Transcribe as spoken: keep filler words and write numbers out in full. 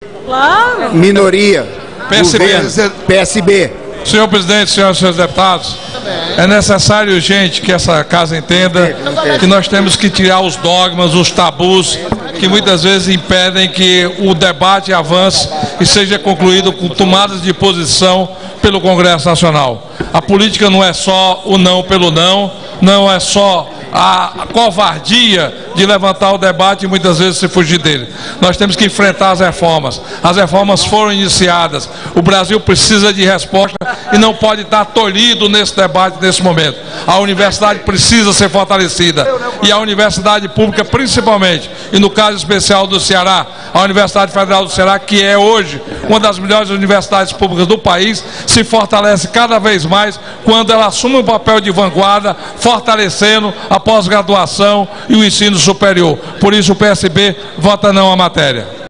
Claro. Minoria. P S B. Governo, P S B. Senhor presidente, senhoras e senhores deputados, é necessário, gente, que essa casa entenda que nós temos que tirar os dogmas, os tabus, que muitas vezes impedem que o debate avance e seja concluído com tomadas de posição pelo Congresso Nacional. A política não é só o não pelo não, não é só a covardia de levantar o debate e muitas vezes se fugir dele. Nós temos que enfrentar as reformas. As reformas foram iniciadas. O Brasil precisa de resposta e não pode estar tolhido nesse debate, nesse momento. A universidade precisa ser fortalecida. E a universidade pública, principalmente, e no caso especial do Ceará, a Universidade Federal do Ceará, que é hoje uma das melhores universidades públicas do país, se fortalece cada vez mais quando ela assume um papel de vanguarda, fortalecendo a pós-graduação e o ensino superior. Por isso o P S B vota não à matéria.